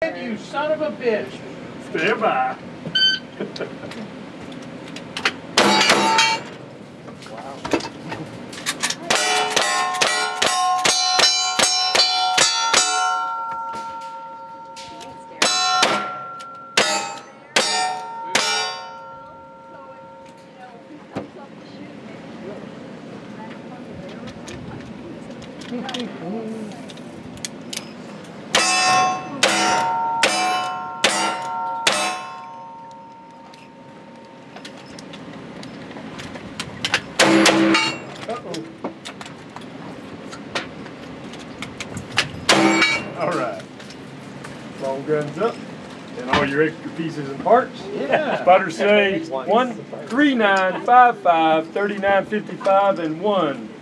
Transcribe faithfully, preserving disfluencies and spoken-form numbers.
You son of a bitch. Stand by. All right. Long guns up. And all your extra pieces and parts. Yeah. Spotters say one, three, nine, five, five, thirty-nine, fifty-five, and one.